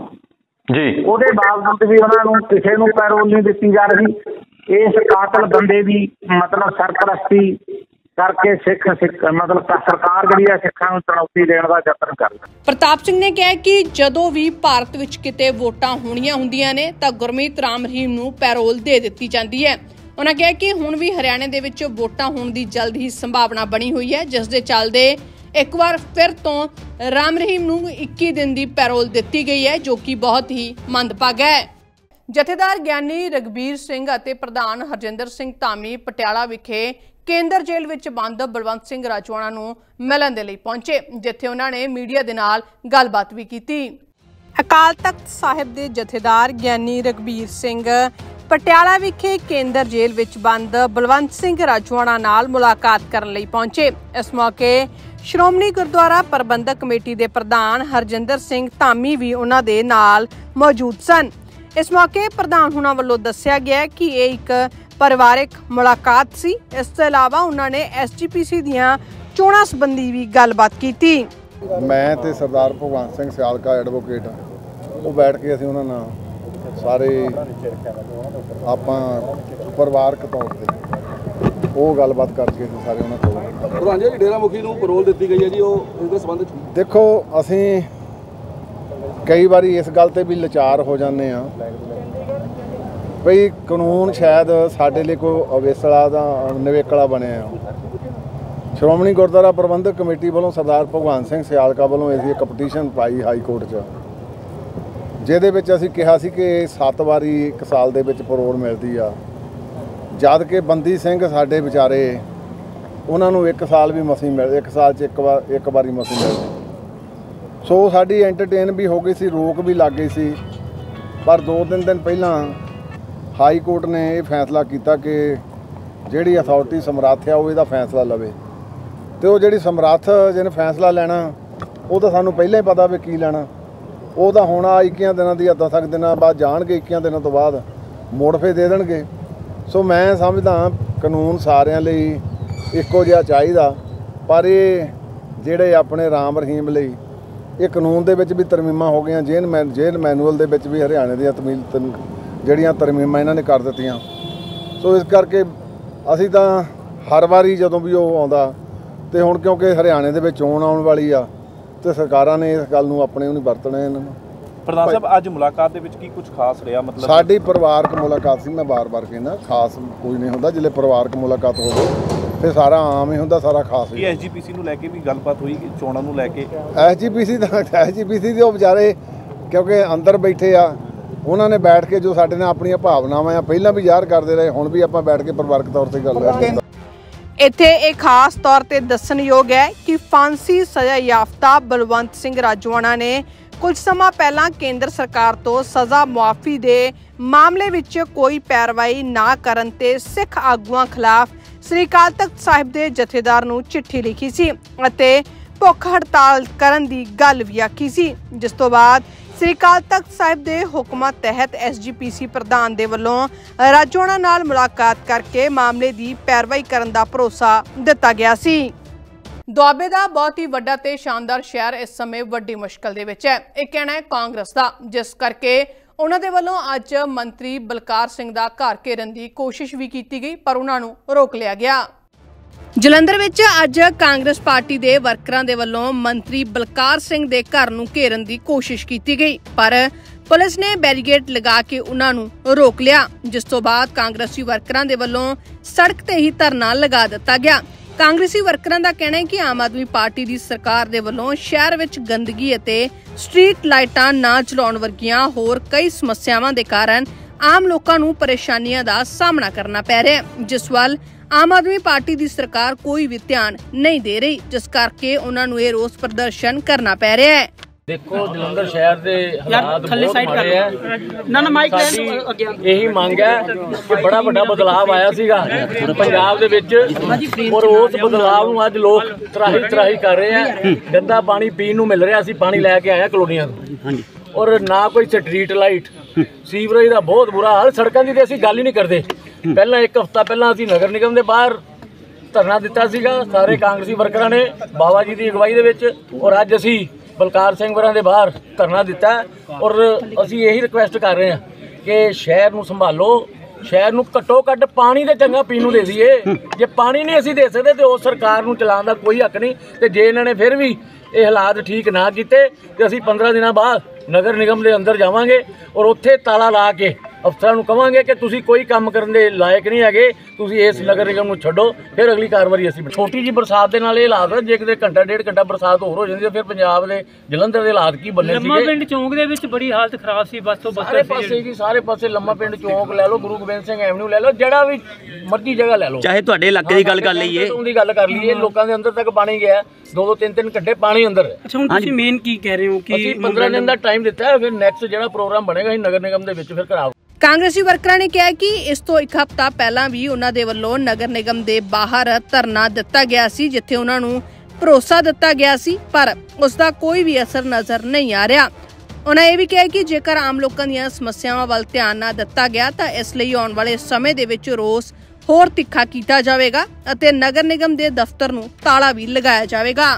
ਜੀ। ਉਹਦੇ ਬਾਵਜੂਦ ਵੀ ਉਹਨਾਂ ਨੂੰ ਕਿਸੇ ਨੂੰ ਪੈਰੋਲ ਨਹੀਂ ਦਿੱਤੀ ਜਾ ਰਹੀ। ਇਸ ਕਾਤਲ ਬੰਦੇ ਦੀ ਮਤਲਬ ਸਰਪ੍ਰਸਤੀ ਕਰਕੇ ਸਿੱਖ ਸਿੱਖ ਮਤਲਬ ਸਰਕਾਰ ਜਿਹੜੀ ਹੈ ਸਿੱਖਾਂ ਨੂੰ ਚੁਣੌਤੀ ਦੇਣ ਦਾ ਯਤਨ ਕਰਦੀ। ਪ੍ਰਤਾਪ ਸਿੰਘ ਨੇ ਕਿਹਾ ਕਿ ਜਦੋਂ ਵੀ ਭਾਰਤ ਵਿੱਚ ਕਿਤੇ ਵੋਟਾਂ ਹੋਣੀਆਂ ਹੁੰਦੀਆਂ ਨੇ ਤਾਂ ਗੁਰਮੀਤ ਰਾਮ ਰਹੀਮ ਨੂੰ ਪੈਰੋਲ ਦੇ ਦਿੱਤੀ ਜਾਂਦੀ ਹੈ। ਉਹਨਾਂ ਕਿਹਾ ਕਿ ਹੁਣ ਵੀ ਹਰਿਆਣੇ ਦੇ ਵਿੱਚ ਵੋਟਾਂ ਹੋਣ ਦੀ ਜਲਦ ਹੀ ਸੰਭਾਵਨਾ ਬਣੀ ਹੋਈ ਹੈ, ਜਿਸ ਦੇ ਚੱਲਦੇ ਇੱਕ ਵਾਰ ਫਿਰ ਤੋਂ ਰਾਮ ਰਹੀਮ ਨੂੰ ਇੱਕੀ ਦਿਨ ਦੀ ਪੈਰੋਲ ਦਿੱਤੀ ਗਈ ਹੈ, ਜੋ ਕਿ ਬਹੁਤ ਹੀ ਮੰਦਭਾਗਾ ਹੈ। ਜਥੇਦਾਰ ਗਿਆਨੀ ਰਘਬੀਰ ਸਿੰਘ ਅਤੇ ਪ੍ਰਧਾਨ ਹਰਜਿੰਦਰ ਸਿੰਘ ਧਾਮੀ ਪਟਿਆਲਾ ਵਿਖੇ ਕੇਂਦਰ ਜੇਲ੍ਹ ਵਿੱਚ ਬੰਦ ਬਲਵੰਤ ਸਿੰਘ ਰਾਜੋਆਣਾ ਨੂੰ ਮਿਲਣ ਦੇ ਲਈ ਪਹੁੰਚੇ, ਜਿੱਥੇ ਉਹਨਾਂ ਨੇ ਮੀਡੀਆ ਦੇ ਨਾਲ ਗੱਲਬਾਤ ਵੀ ਕੀਤੀ। ਅਕਾਲ ਤਖਤ ਸਾਹਿਬ ਦੇ ਜਥੇਦਾਰ ਗਿਆਨੀ ਰਘਬੀਰ ਸਿੰਘ ਪਟਿਆਲਾ ਵਿਖੇ ਕੇਂਦਰ ਜੇਲ੍ਹ ਵਿੱਚ ਬੰਦ ਬਲਵੰਤ ਸਿੰਘ ਰਾਜੋਆਣਾ ਨਾਲ ਮੁਲਾਕਾਤ ਕਰਨ ਲਈ ਪਹੁੰਚੇ। ਇਸ ਮੌਕੇ ਸ਼੍ਰੋਮਣੀ ਗੁਰਦੁਆਰਾ ਪ੍ਰਬੰਧਕ ਕਮੇਟੀ ਦੇ ਪ੍ਰਧਾਨ ਹਰਜਿੰਦਰ ਸਿੰਘ ਧਾਮੀ ਵੀ ਉਹਨਾਂ ਦੇ ਨਾਲ ਮੌਜੂਦ ਸਨ। ਇਸ ਮੌਕੇ ਪ੍ਰਧਾਨ ਹੁਣਾਂ ਵੱਲੋਂ ਦੱਸਿਆ ਗਿਆ ਕਿ ਇਹ ਇੱਕ ਪਰਿਵਾਰਕ ਮੁਲਾਕਾਤ ਸੀ। ਇਸ ਤੋਂ ਇਲਾਵਾ ਉਹਨਾਂ ਨੇ ਐਸ ਜੀ ਪੀ ਸੀ ਦੀਆਂ ਚੋਣਾਂ ਸੰਬੰਧੀ ਵੀ ਗੱਲਬਾਤ ਕੀਤੀ। ਮੈਂ ਤੇ ਸਰਦਾਰ ਭਗਵੰਤ ਸਿੰਘ ਸਿਆਲਕਾ ਐਡਵੋਕੇਟ ਉਹ ਬੈਠ ਕੇ ਅਸੀਂ ਉਹਨਾਂ ਨਾਲ ਸਾਰੇ ਆਪਾਂ ਪਰਿਵਾਰਕ ਤੌਰ ਤੇ ਉਹ ਗੱਲਬਾਤ ਕਰਕੇ ਅਸੀਂ ਸਾਰੇ ਉਹਨਾਂ ਕੋਲ ਪ੍ਰਧਾਨ ਜੀ ਡੇਰਾ ਮੁਖੀ ਨੂੰ ਪੈਰੋਲ ਦਿੱਤੀ ਗਈ ਹੈ ਜੀ, ਉਹ ਇਸ ਦੇ ਸੰਬੰਧ ਵਿੱਚ ਦੇਖੋ ਅਸੀਂ ਕਈ ਵਾਰੀ ਇਸ ਗੱਲ ਤੇ ਵੀ ਲਾਚਾਰ ਹੋ ਜਾਂਦੇ ਆ ਭਈ ਕਾਨੂੰਨ ਸ਼ਾਇਦ ਸਾਡੇ ਲਈ ਕੋਈ ਅਵੇਸਲਾ ਦਾ ਨਿਵੇਕਲਾ ਬਣਿਆ। ਸ਼੍ਰੋਮਣੀ ਗੁਰਦੁਆਰਾ ਪ੍ਰਬੰਧਕ ਕਮੇਟੀ ਵੱਲੋਂ ਸਰਦਾਰ ਭਗਵੰਤ ਸਿੰਘ ਸਿਆਲਕਾ ਵੱਲੋਂ ਅਸੀਂ ਇੱਕ ਪਟੀਸ਼ਨ ਪਾਈ ਹਾਈ ਕੋਰਟ 'ਚ, ਜਿਹਦੇ ਵਿੱਚ ਅਸੀਂ ਕਿਹਾ ਸੀ ਕਿ ਸੱਤ ਵਾਰੀ ਇੱਕ ਸਾਲ ਦੇ ਵਿੱਚ ਪੈਰੋਲ ਮਿਲਦੀ ਆ, ਜਦ ਕਿ ਬੰਦੀ ਸਿੰਘ ਸਾਡੇ ਵਿਚਾਰੇ ਉਹਨਾਂ ਨੂੰ ਇੱਕ ਸਾਲ ਵੀ ਮਸੀਂ ਮਿਲ ਇੱਕ ਸਾਲ 'ਚ ਇੱਕ ਵਾਰ ਇੱਕ ਵਾਰੀ ਮਸੀਂ ਮਿਲਦੀ। ਸੋ ਸਾਡੀ ਐਂਟਰਟੇਨ ਵੀ ਹੋ ਗਈ ਸੀ, ਰੋਕ ਵੀ ਲੱਗ ਗਈ ਸੀ, ਪਰ ਦੋ ਤਿੰਨ ਦਿਨ ਪਹਿਲਾਂ ਹਾਈ ਕੋਰਟ ਨੇ ਇਹ ਫੈਸਲਾ ਕੀਤਾ ਕਿ ਜਿਹੜੀ ਅਥਾਰਟੀ ਸਮਰੱਥ ਆ ਉਹ ਇਹਦਾ ਫੈਸਲਾ ਲਵੇ, ਤੇ ਉਹ ਜਿਹੜੀ ਸਮਰੱਥ ਜਿਹਨੇ ਫੈਸਲਾ ਲੈਣਾ ਉਹ ਤਾਂ ਸਾਨੂੰ ਪਹਿਲਾਂ ਹੀ ਪਤਾ ਵੀ ਕੀ ਲੈਣਾ, ਉਹ ਤਾਂ ਹੁਣ ਆ ਇੱਕੀਆਂ ਦਿਨਾਂ ਦੀ ਦਸ ਕੁ ਦਿਨਾਂ ਬਾਅਦ ਜਾਣਗੇ, ਇੱਕੀਆਂ ਦਿਨਾਂ ਤੋਂ ਬਾਅਦ ਮੋੜ ਫੇ ਦੇ ਦੇਣਗੇ। ਸੋ ਮੈਂ ਸਮਝਦਾ ਕਾਨੂੰਨ ਸਾਰਿਆਂ ਲਈ ਇੱਕੋ ਜਿਹਾ ਚਾਹੀਦਾ, ਪਰ ਇਹ ਜਿਹੜੇ ਆਪਣੇ ਰਾਮ ਰਹੀਮ ਲਈ ਇਹ ਕਾਨੂੰਨ ਦੇ ਵਿੱਚ ਵੀ ਤਰਮੀਮਾਂ ਹੋ ਗਈਆਂ, ਜੇਲ੍ਹ ਮੈ ਜੇਲ੍ਹ ਮੈਨੂਅਲ ਦੇ ਵਿੱਚ ਵੀ ਹਰਿਆਣੇ ਦੀਆਂ ਤਮੀਲ ਜਿਹੜੀਆਂ ਤਰਮੀਮਾਂ ਇਹਨਾਂ ਨੇ ਕਰ ਦਿੱਤੀਆਂ। ਸੋ ਇਸ ਕਰਕੇ ਅਸੀਂ ਤਾਂ ਹਰ ਵਾਰੀ ਜਦੋਂ ਵੀ ਉਹ ਆਉਂਦਾ ਤੇ ਹੁਣ ਕਿਉਂਕਿ ਹਰਿਆਣੇ ਦੇ ਵਿੱਚ ਚੋਣ ਆਉਣ ਵਾਲੀ ਆ ਤੇ ਸਰਕਾਰਾਂ ਨੇ ਇਸ ਗੱਲ ਨੂੰ ਆਪਣੇ ਨੂੰ ਵਰਤਣਾ ਇਹਨਾਂ ਨੂੰ। ਪ੍ਰਧਾਨ ਸਾਹਿਬ ਅੱਜ ਮੁਲਾਕਾਤ ਦੇ ਵਿੱਚ ਕੀ ਕੁਝ ਖਾਸ ਰਿਹਾ? ਮਤਲਬ ਸਾਡੀ ਪਰਿਵਾਰਕ ਮੁਲਾਕਾਤ ਸੀ, ਮੈਂ ਬਾਰ-ਬਾਰ ਕਹਿੰਦਾ ਖਾਸ ਕੋਈ ਨਹੀਂ ਹੁੰਦਾ। ਜਿਲੇ ਪਰਿਵਾਰਕ ਮੁਲਾਕਾਤ ਹੋਵੇ ਫਿਰ ਸਾਰਾ ਆਮ ਹੀ ਹੁੰਦਾ, ਸਾਰਾ ਖਾਸ ਹੀ। ਐਸਜੀਪੀਸੀ ਨੂੰ ਲੈ ਕੇ ਵੀ ਗੱਲਬਾਤ ਹੋਈ ਕਿ ਚੋਣਾਂ ਨੂੰ ਲੈ ਕੇ? ਐਸਜੀਪੀਸੀ ਦਾ ਐਸਜੀਪੀਸੀ ਦੇ ਉਹ ਵਿਚਾਰੇ ਕਿਉਂਕਿ ਅੰਦਰ ਬੈਠੇ ਆ, ਉਹਨਾਂ ਨੇ ਬੈਠ ਕੇ ਜੋ ਸਾਡੇ ਨਾਲ ਆਪਣੀਆਂ ਭਾਵਨਾਵਾਂ ਆ ਪਹਿਲਾਂ ਵੀ ਜ਼ਾਹਰ ਕਰਦੇ ਰਹੇ, ਹੁਣ ਵੀ ਆਪਾਂ ਬੈਠ ਕੇ ਪਰਿਵਾਰਕ ਤੌਰ ਤੇ ਗੱਲ ਕਰਦੇ। ਇੱਥੇ ਇਹ ਖਾਸ ਤੌਰ ਤੇ ਦੱਸਣਯੋਗ ਹੈ ਕਿ ਫਾਂਸੀ ਸਜ਼ਾ ਯਾਫਤਾ ਬਲਵੰਤ ਸਿੰਘ ਰਾਜੋਆਣਾ ਨੇ ਕੁਝ ਸਮਾਂ ਪਹਿਲਾਂ ਕੇਂਦਰ ਸਰਕਾਰ ਤੋਂ ਸਜ਼ਾ ਮੁਆਫੀ ਦੇ ਮਾਮਲੇ ਵਿੱਚ ਕੋਈ ਪੈਰਵਾਈ ਨਾ ਕਰਨ ਤੇ ਸਿੱਖ ਆਗੂਆਂ ਖਿਲਾਫ ਸ੍ਰੀ ਅਕਾਲ ਤਖਤ ਸਾਹਿਬ ਦੇ ਜਥੇਦਾਰ ਨੂੰ ਚਿੱਠੀ ਲਿਖੀ ਸੀ ਅਤੇ ਭੁੱਖ ਹੜਤਾਲ ਕਰਨ ਦੀ ਗੱਲ ਵੀ ਆਖੀ ਸੀ, ਜਿਸ ਤੋਂ ਬਾਅਦ ਸ੍ਰੀ ਅਕਾਲ ਤਖਤ ਸਾਹਿਬ ਦੇ ਹੁਕਮਾਂ ਤਹਿਤ ਐਸਜੀਪੀਸੀ ਪ੍ਰਧਾਨ ਦੇ ਵੱਲੋਂ ਰਾਜੋਆਣਾ ਨਾਲ ਮੁਲਾਕਾਤ ਕਰਕੇ ਮਾਮਲੇ ਦੀ ਪੈਰਵਾਈ ਕਰਨ ਦਾ ਭਰੋਸਾ ਦਿੱਤਾ ਗਿਆ ਸੀ। ਦੁਆਬੇ ਦਾ ਬਹੁਤ ਹੀ ਵੱਡਾ ਤੇ ਸ਼ਾਨਦਾਰ ਸ਼ਹਿਰ ਇਸ ਸਮੇਂ ਵੱਡੀ ਮੁਸ਼ਕਲ ਦੇ ਵਿੱਚ ਹੈ, ਇਹ ਕਹਿਣਾ ਹੈ ਕਾਂਗਰਸ ਦਾ, ਜਿਸ ਕਰਕੇ ਉਹਨਾਂ ਦੇ ਵੱਲੋਂ ਅੱਜ ਮੰਤਰੀ ਬਲਕਾਰ ਸਿੰਘ ਦਾ ਘਰ ਘੇਰਨ ਦੀ ਕੋਸ਼ਿਸ਼ ਵੀ ਕੀਤੀ ਗਈ ਪਰ ਉਹਨਾਂ ਨੂੰ ਰੋਕ ਲਿਆ ਗਿਆ। ਜਲੰਧਰ ਵਿੱਚ ਅੱਜ ਕਾਂਗਰਸ ਪਾਰਟੀ ਦੇ ਵਰਕਰਾਂ ਦੇ ਵੱਲੋਂ ਮੰਤਰੀ ਬਲਕਾਰ ਸਿੰਘ ਦੇ ਘਰ ਨੂੰ ਘੇਰਨ ਦੀ ਕੋਸ਼ਿਸ਼ ਕੀਤੀ ਗਈ ਪਰ ਪੁਲਿਸ ਨੇ ਬੈਰੀਕੇਡ ਲਗਾ ਕੇ ਉਹਨਾਂ ਨੂੰ ਰੋਕ ਲਿਆ, ਜਿਸ ਤੋਂ ਬਾਅਦ ਕਾਂਗਰਸੀ ਵਰਕਰਾਂ ਦੇ ਵੱਲੋਂ ਸੜਕ ਤੇ ਹੀ ਧਰਨਾ ਲਗਾ ਦਿੱਤਾ ਗਿਆ। ਕਾਂਗਰਸੀ ਵਰਕਰਾਂ ਦਾ ਕਹਿਣਾ ਹੈ ਕਿ ਆਮ ਆਦਮੀ ਪਾਰਟੀ ਦੀ ਸਰਕਾਰ ਦੇ ਵੱਲੋਂ ਸ਼ਹਿਰ ਵਿੱਚ ਗੰਦਗੀ ਅਤੇ ਸਟਰੀਟ ਲਾਈਟਾਂ ਨਾ ਚਲਾਉਣ ਵਰਗੀਆਂ ਹੋਰ ਕਈ ਸਮੱਸਿਆਵਾਂ ਦੇ ਕਾਰਨ ਆਮ ਲੋਕਾਂ ਨੂੰ ਪਰੇਸ਼ਾਨੀਆਂ ਦਾ ਸਾਹਮਣਾ ਕਰਨਾ ਪੈ ਰਿਹਾ ਹੈ, ਜਿਸ ਵੱਲ ਆਮ ਆਦਮੀ ਪਾਰਟੀ ਦੀ ਸਰਕਾਰ ਕੋਈ ਵੀ ਧਿਆਨ ਨਹੀਂ ਦੇ ਰਹੀ, ਜਿਸ ਕਰਕੇ ਉਹਨਾਂ ਨੂੰ ਇਹ ਰੋਸ ਪ੍ਰਦਰਸ਼ਨ ਕਰਨਾ ਪੈ ਰਿਹਾ ਹੈ। देखो जलंधर शहर के हालात बहुत माड़े है ना ना माइक यही मंग है कि बड़ा बड़ा बदलाव आया सीगा पंजाब दे विच और उस बदलाव नूं अज लोग तराही तराही कर रहे हैं। गंदा पानी पीण नूं मिल रहा, असीं पानी लैके आए कलोनियां तों और ना कोई स्ट्रीट लाइट, सीवरेज का बहुत बुरा हाल। सड़कों की तो असीं गल ही नहीं करते। पहला एक हफ्ता पहला असीं नगर निगम के बाहर धरना दिता सीगा सारे कांग्रेसी वर्करां ने बाबा जी की अगवाई दे विच और अज असीं बलकार सिंह वरां दे बाहर धरना दिता और असीं यही रिक्वेस्ट कर रहे हैं कि शहर नूं संभालो, शहर नूं घट्टो घट्ट पानी तो चंगा पीण नूं दे दईए। जे पानी नहीं असीं दे सकते तो उस सरकार नूं चलाउण दा कोई हक नहीं। तो जे इन्हां ने फिर भी ये हालात ठीक ना कीते तो असीं पंद्रह दिनों बाद नगर निगम के अंदर जावांगे और उत्थे ताला ला के अफसरां नूं कहांगे कि तुसीं कोई काम करन दे लायक नहीं हैगे, तुसीं इस नगर निगम नूं छड्डो, फिर अगली कार्रवाई असीं। छोटी जी बरसात दे नाल ये हालात है, जे किते घंटा डेढ़ घंटा बरसात होर हो जांदी है फिर पंजाब दे जलंधर दे हालात की बनने सीगे। लम्मा पिंड चौंक दे विच बड़ी हालत खराब सी, बस तो बस सारे पासे जी सारे पासे लम्मा पिंड चौंक लै लो, गुरु गोबिंद सिंह एवेन्यू लै लो, जेड़ा भी मर्जी जगह लै लो, चाहे तुहाडे इलाके दी गल कर लईए उहदी गल कर लईए, लोकां दे अंदर तक पानी गया, दो दो तीन तीन घंटे पानी अंदर। अच्छा हुण तुसीं मेन की कह रहे हो कि असीं पंद्रह दिन दा टाइम दित्ता है, फिर नैक्सट जेड़ा प्रोग्राम बनेगा असीं नगर निगम दे विच फिर करावांगे। ਕਾਂਗਰਸੀ ਵਰਕਰਾਂ ਨੇ ਕਿਹਾ ਕਿ ਇਸ ਤੋਂ ਇੱਕ ਹਫ਼ਤਾ ਪਹਿਲਾਂ ਵੀ ਉਹਨਾਂ ਦੇ ਵੱਲੋਂ ਨਗਰ ਨਿਗਮ ਦੇ ਬਾਹਰ ਧਰਨਾ ਦਿੱਤਾ ਗਿਆ ਸੀ, ਜਿੱਥੇ ਉਹਨਾਂ ਨੂੰ ਭਰੋਸਾ ਦਿੱਤਾ ਗਿਆ ਸੀ ਪਰ ਉਸ ਦਾ ਕੋਈ ਵੀ ਅਸਰ ਨਜ਼ਰ ਨਹੀਂ ਆ ਰਿਹਾ। ਉਹਨਾਂ ਇਹ ਵੀ ਕਿਹਾ ਕਿ ਜੇਕਰ ਆਮ ਲੋਕਾਂ ਦੀਆਂ ਸਮੱਸਿਆਵਾਂ ਵੱਲ ਧਿਆਨ ਨਾ ਦਿੱਤਾ ਗਿਆ ਤਾਂ ਇਸ ਲਈ ਆਉਣ ਵਾਲੇ ਸਮੇਂ ਦੇ ਵਿੱਚ ਰੋਸ ਹੋਰ ਤਿੱਖਾ ਕੀਤਾ ਜਾਵੇਗਾ ਅਤੇ ਨਗਰ ਨਿਗਮ ਦੇ ਦਫ਼ਤਰ ਨੂੰ ਤਾਲਾ ਵੀ ਲਗਾਇਆ ਜਾਵੇਗਾ।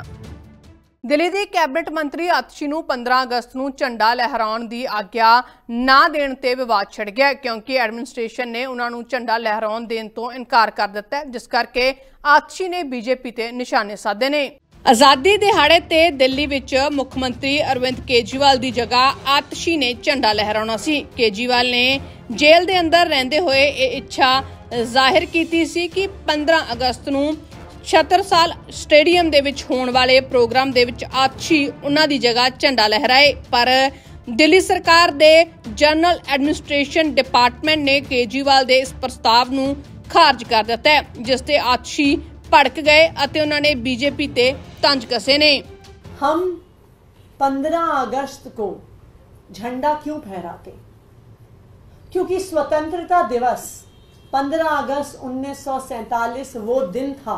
ਦਿੱਲੀ ਦੇ ਕੈਬਨਿਟ ਮੰਤਰੀ ਆਤਸ਼ੀ ਨੂੰ ਪੰਦਰਾਂ ਅਗਸਤ ਨੂੰ ਝੰਡਾ ਲਹਿਰਾਉਣ ਦੀ ਆਗਿਆ ਨਾ ਦੇਣ ਤੇ ਵਿਵਾਦ ਛਿੜ ਗਿਆ, ਕਿਉਂਕਿ ਐਡਮਿਨਿਸਟ੍ਰੇਸ਼ਨ ਨੇ ਉਹਨਾਂ ਨੂੰ ਝੰਡਾ ਲਹਿਰਾਉਣ ਦੇਣ ਤੋਂ ਇਨਕਾਰ ਕਰ ਦਿੱਤਾ, ਜਿਸ ਕਰਕੇ ਆਤਸ਼ੀ ਨੇ ਬੀਜੇਪੀ ਤੇ ਨਿਸ਼ਾਨੇ ਸਾਧੇ ਨੇ। ਆਜ਼ਾਦੀ ਦਿਹਾੜੇ ਤੇ ਦਿੱਲੀ ਵਿੱਚ ਮੁੱਖ ਮੰਤਰੀ ਅਰਵਿੰਦ ਕੇਜਰੀਵਾਲ ਦੀ ਜਗ੍ਹਾ ਆਤਸ਼ੀ ਨੇ ਝੰਡਾ ਲਹਿਰਾਉਣਾ ਸੀ। ਕੇਜਰੀਵਾਲ ਨੇ ਜੇਲ੍ਹ ਦੇ ਅੰਦਰ ਰਹਿੰਦੇ ਹੋਏ ਇਹ ਇੱਛਾ ਜ਼ਾਹਿਰ ਕੀਤੀ ਸੀ ਕਿ ਪੰਦਰਾਂ ਅਗਸਤ ਨੂੰ ਛਤਰਸਾਲ ਸਟੇਡੀਅਮ ਦੇ ਵਿੱਚ ਹੋਣ ਵਾਲੇ ਪ੍ਰੋਗਰਾਮ ਦੇ ਵਿੱਚ ਆਤਸ਼ੀ ਉਹਨਾਂ ਦੀ ਜਗ੍ਹਾ ਝੰਡਾ ਲਹਿਰਾਏ, ਪਰ ਦਿੱਲੀ ਸਰਕਾਰ ਦੇ ਜਨਰਲ ਐਡਮਿਨਿਸਟ੍ਰੇਸ਼ਨ ਡਿਪਾਰਟਮੈਂਟ ਨੇ ਕੇਜਰੀਵਾਲ ਦੇ ਇਸ ਪ੍ਰਸਤਾਵ ਨੂੰ ਖਾਰਜ ਕਰ ਦਿੱਤਾ ਹੈ, ਜਿਸ ਤੇ ਆਤਸ਼ੀ ਭੜਕ ਗਏ ਅਤੇ ਉਹਨਾਂ ਨੇ बीजेपी ਤੇ तंज कसे ने। हम पंद्रह अगस्त को झंडा क्यों फहराते? क्योंकि स्वतंत्रता दिवस पंद्रह अगस्त उन्नीस सौ सैतालीस वो दिन था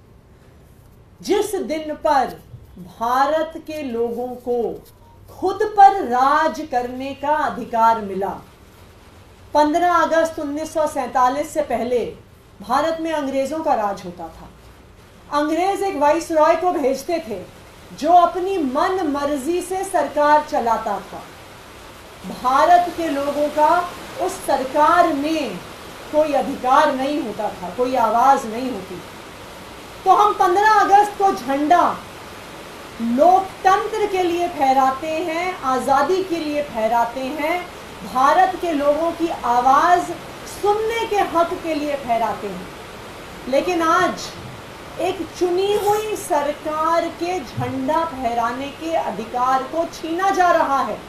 जिस दिन पर भारत के लोगों को खुद पर राज करने का अधिकार मिला। पंद्रह अगस्त उन्नीस सौ सैतालीस से पहले भारत में अंग्रेजों का राज होता था। अंग्रेज एक वाइसरॉय को भेजते थे जो अपनी मन मर्जी से सरकार चलाता था। भारत के लोगों का उस सरकार में कोई अधिकार नहीं होता था, कोई आवाज नहीं होती। तो हम पंद्रह अगस्त को झंडा लोकतंत्र के लिए फहराते हैं, आज़ादी के लिए फहराते हैं, भारत के लोगों की आवाज़ सुनने के हक के लिए फहराते हैं। लेकिन आज एक चुनी हुई सरकार के झंडा फहराने के अधिकार को छीना जा रहा है।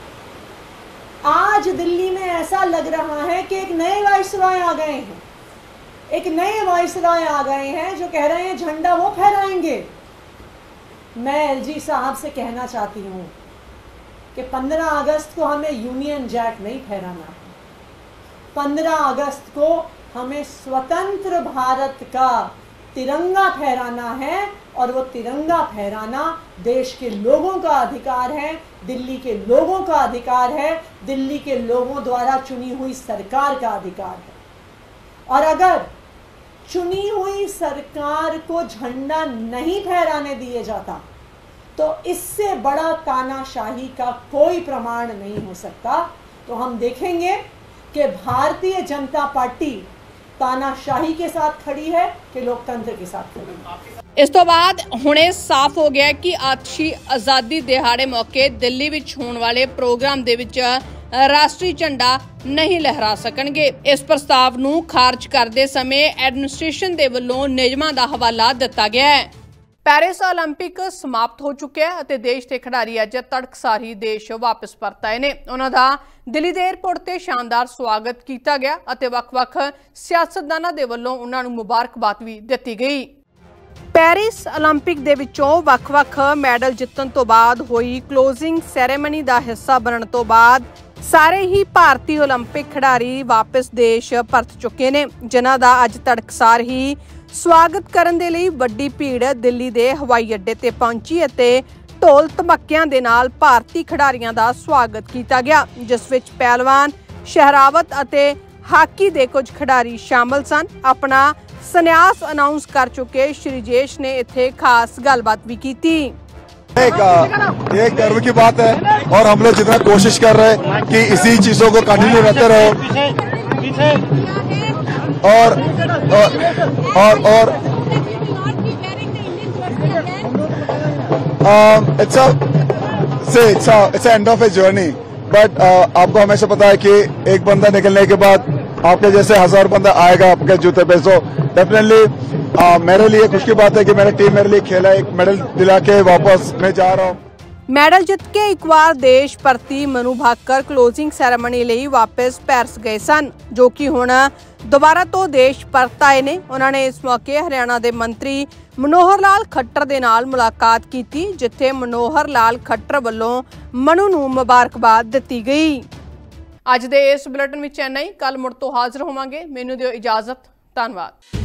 आज दिल्ली में ऐसा लग रहा है कि एक नए वाइसरॉय आ गए हैं, एक नए वाइसरॉय आ गए हैं जो कह रहे हैं झंडा वो फहराएंगे। मैं एलजी साहब से कहना चाहती हूँ कि पंद्रह अगस्त को हमें यूनियन जैक नहीं फहराना है। पंद्रह अगस्त को हमें स्वतंत्र भारत का तिरंगा फहराना है, और वो तिरंगा फहराना देश के लोगों का अधिकार है, दिल्ली के लोगों का अधिकार है, दिल्ली के लोगों द्वारा चुनी हुई सरकार का अधिकार है। और अगर चुनी हुई सरकार को झंडा नहीं फहराने दिए जाता तो इससे बड़ा तानाशाही का कोई प्रमाण नहीं हो सकता। तो हम देखेंगे कि भारतीय जनता पार्टी तानाशाही के साथ खड़ी है कि लोकतंत्र के साथ खड़ी है। इस तो बाद हुणे साफ हो गया कि आतशी आजादी दिहाड़े मौके दिल्ली विच होने वाले प्रोग्राम दे विच राष्ट्रीय झंडा नहीं लहरा सकणगे। इस प्रस्ताव नूं खारिज करदे समय एडमिनिस्ट्रेशन दे वल्लों नियमां दा हवाला दिता गया है। ਪੈਰਿਸ ओलंपिक समाप्त हो चुके हैं ਅਤੇ देश के खिडारी अज तड़कसार ही देश वापस परत आए ने। उन्हां दा दिल्ली दे एयरपोर्ट ते शानदार स्वागत किया गया ਅਤੇ ਵੱਖ-ਵੱਖ सियासतदानां दे वल्लों उन्हां नूं मुबारकबाद भी दित्ती गई। ਪੈਰਿਸ ओलंपिक दे विचों ਵੱਖ-ਵੱਖ मैडल जितण तो बाद हुई क्लोजिंग सैरेमनी का हिस्सा बनने तो बाद सारे ही भारतीय ओलंपिक खिडारी वापस देश परत चुके ने, जिन्हां दा अज तड़कसार ही स्वागत करन दे लई वड्डी भीड़ दिल्ली दे हवाई अड्डे ते पहुंची ਅਤੇ ढोल धमाकिਆਂ ਦੇ ਨਾਲ ਭਾਰਤੀ ਖਿਡਾਰੀਆਂ ਦਾ ਸਵਾਗਤ ਕੀਤਾ ਗਿਆ, ਜਿਸ ਵਿੱਚ ਪਹਿਲਵਾਨ ਸ਼ਹਿਰਾਵਤ ਅਤੇ ਹਾਕੀ ਦੇ ਕੁਝ ਖਿਡਾਰੀ ਸ਼ਾਮਲ ਸਨ। ਆਪਣਾ ਸੰਨਿਆਸ ਅਨਾਉਂਸ ਕਰ ਚੁੱਕੇ श्रीजेश ने ਇੱਥੇ ਖਾਸ ਗੱਲਬਾत भी की थी। ये गर्व की बात है और हम लोग जितना कोशिश कर रहे हैं कि इसी चीजों को कंटिन्यू रहते रहो और और और it's a say it's a it's end of a journey, but आपको हमेशा पता है कि एक बंदा निकलने के बाद आपके जैसे हजार बंदा आएगा आपके जूते पे। सो डेफिनेटली मेरे लिए खुश की बात है कि मेरी टीम मेरे लिए खेला, एक मेडल दिला के वापस मैं जा रहा हूँ। मैडल जित के एक बार देश प्रति मनु भाकर क्लोजिंग सैरेमनी ਲਈ वापस ਪੈਰਿਸ गए सन, जो कि हुण दोबारा तो देश परत आए ने। उन्होंने इस मौके हरियाणा के मंत्री मनोहर लाल खट्टर दे नाल मुलाकात की, जिथे मनोहर लाल खट्टर वालों मनु नूं मुबारकबाद दित्ती गई। अज दे इस बुलेटिन विच इन्ना ही, कल मुड़ तो हाजिर होवांगे। मैनूं दिओ इजाजत, धन्नवाद।